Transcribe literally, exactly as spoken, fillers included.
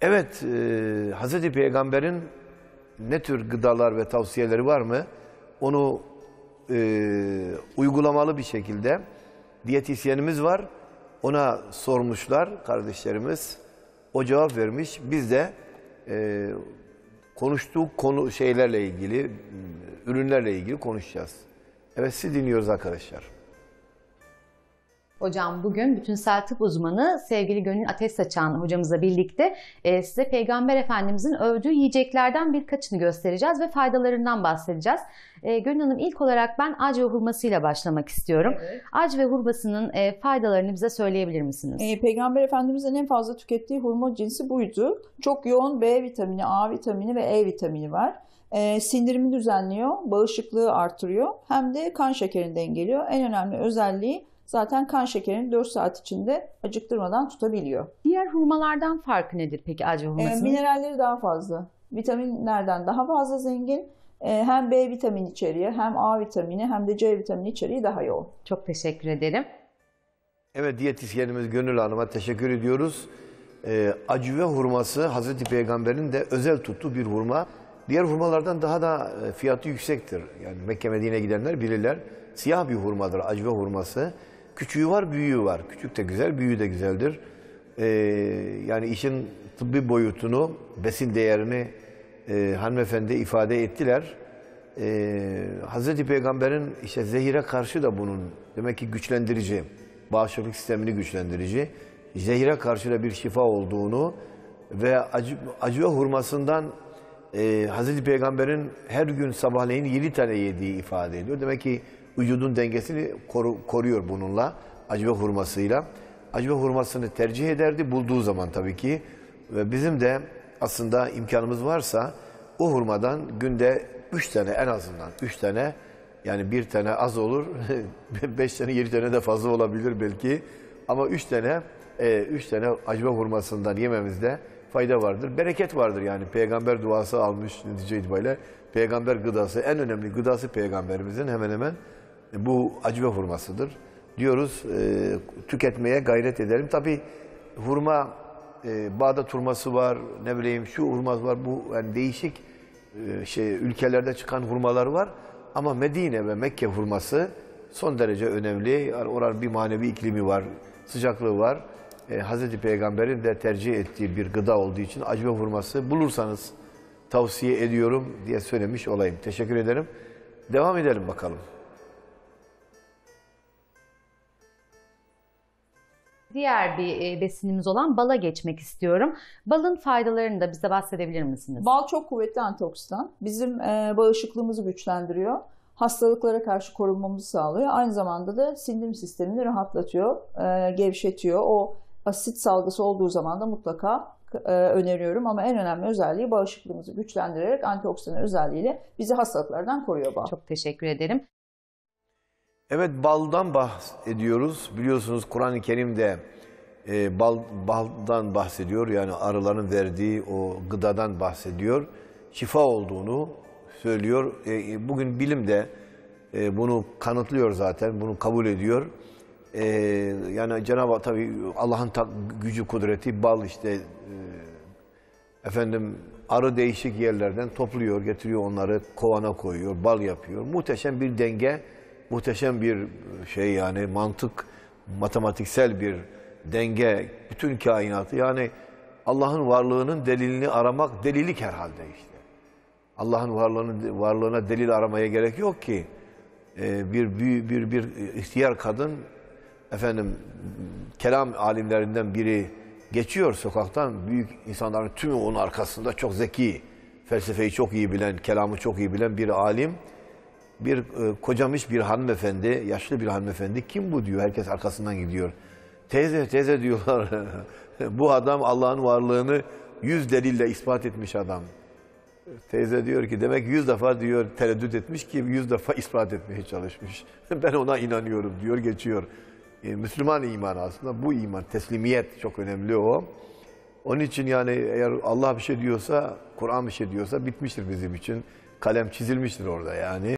Evet, e, Hazreti Peygamber'in ne tür gıdalar ve tavsiyeleri var mı? Onu e, uygulamalı bir şekilde diyetisyenimiz var. Ona sormuşlar kardeşlerimiz. O cevap vermiş. Biz de e, konuştuğu konu şeylerle ilgili, ürünlerle ilgili konuşacağız. Evet, sizi dinliyoruz arkadaşlar. Hocam bugün bütünsel tıp uzmanı sevgili Gönül Ateş Saçan hocamızla birlikte e, size Peygamber Efendimizin övdüğü yiyeceklerden birkaçını göstereceğiz ve faydalarından bahsedeceğiz. E, Gönül Hanım, ilk olarak ben ac ve hurmasıyla başlamak istiyorum. Evet. Ac ve hurmasının e, faydalarını bize söyleyebilir misiniz? E, Peygamber Efendimizin en fazla tükettiği hurma cinsi buydu. Çok yoğun B vitamini, A vitamini ve E vitamini var. E, sindirimi düzenliyor, bağışıklığı artırıyor, hem de kan şekerini dengeliyor. En önemli özelliği zaten kan şekerini dört saat içinde acıktırmadan tutabiliyor. Diğer hurmalardan farkı nedir peki ac ve hurmasının? E, mineralleri daha fazla, vitaminlerden daha fazla zengin. E, hem B vitamini içeriği, hem A vitamini, hem de C vitamini içeriği daha yoğun. Çok teşekkür ederim. Evet, diyetisyenimiz Gönül Hanım'a teşekkür ediyoruz. E, acı ve hurması Hazreti Peygamber'in de özel tuttuğu bir hurma. Diğer hurmalardan daha da fiyatı yüksektir. Yani Mekke Medine'ye gidenler bilirler. Siyah bir hurmadır acı ve hurması. Küçüğü var, büyüğü var. Küçük de güzel, büyüğü de güzeldir. Ee, yani işin tıbbi boyutunu, besin değerini e, hanımefendi ifade ettiler. Ee, Hazreti Peygamber'in işte zehire karşı da bunun demek ki güçlendirici, bağışıklık sistemini güçlendirici, zehire karşı da bir şifa olduğunu ve acı, acı ve hurmasından e, Hazreti Peygamber'in her gün sabahleyin yedi tane yediği ifade ediyor. Demek ki vücudun dengesini koru, koruyor bununla, acı ve hurmasıyla. Acı ve hurmasını tercih ederdi bulduğu zaman tabii ki. Ve bizim de aslında imkanımız varsa o hurmadan günde üç tane, en azından üç tane, yani bir tane az olur, beş tane, yedi tane de fazla olabilir belki. Ama üç tane, e, üç tane acı ve hurmasından yememizde fayda vardır. Bereket vardır yani. Peygamber duası almış netice itibariyle. Peygamber gıdası, en önemli gıdası Peygamberimizin hemen hemen bu acı ve hurmasıdır diyoruz. E, tüketmeye gayret edelim. Tabii hurma, e, Bağdat hurması var, ne bileyim şu hurma var, bu yani değişik e, şey ülkelerde çıkan hurmalar var. Ama Medine ve Mekke hurması son derece önemli. Yani oranın bir manevi iklimi var, sıcaklığı var. E, Hazreti Peygamber'in de tercih ettiği bir gıda olduğu için acı ve hurması bulursanız tavsiye ediyorum diye söylemiş olayım. Teşekkür ederim. Devam edelim bakalım. Diğer bir besinimiz olan bala geçmek istiyorum. Balın faydalarını da bize bahsedebilir misiniz? Bal çok kuvvetli antioksidan. Bizim bağışıklığımızı güçlendiriyor. Hastalıklara karşı korunmamızı sağlıyor. Aynı zamanda da sindirim sistemini rahatlatıyor, gevşetiyor. O asit salgısı olduğu zaman da mutlaka öneriyorum. Ama en önemli özelliği bağışıklığımızı güçlendirerek antioksidan özelliğiyle bizi hastalıklardan koruyor bal. Çok teşekkür ederim. Evet, baldan bahsediyoruz. Biliyorsunuz Kur'an-ı Kerim'de e, bal, baldan bahsediyor. Yani arıların verdiği o gıdadan bahsediyor. Şifa olduğunu söylüyor. E, bugün bilim de e, bunu kanıtlıyor zaten. Bunu kabul ediyor. E, yani Cenab-ı Hak tabii Allah'ın gücü, kudreti, bal işte e, efendim arı değişik yerlerden topluyor, getiriyor onları kovana koyuyor, bal yapıyor. Muhteşem bir denge. Muhteşem bir şey yani mantık, matematiksel bir denge, bütün kainatı yani Allah'ın varlığının delilini aramak delilik herhalde işte. Allah'ın varlığının varlığına delil aramaya gerek yok ki. Ee, bir, bir bir bir ihtiyar kadın efendim kelam alimlerinden biri geçiyor sokaktan, büyük insanların tümü onun arkasında, çok zeki, felsefeyi çok iyi bilen, kelamı çok iyi bilen bir alim. Bir e, kocamış bir hanımefendi, yaşlı bir hanımefendi, kim bu diyor, herkes arkasından gidiyor. Teyze, teyze diyorlar, bu adam Allah'ın varlığını yüz delille ispat etmiş adam. Teyze diyor ki, demek yüz defa diyor tereddüt etmiş ki yüz defa ispat etmeye çalışmış. Ben ona inanıyorum diyor, geçiyor. E, Müslüman imanı aslında bu iman, teslimiyet çok önemli o. Onun için yani eğer Allah bir şey diyorsa, Kur'an bir şey diyorsa bitmiştir bizim için. Kalem çizilmiştir orada yani.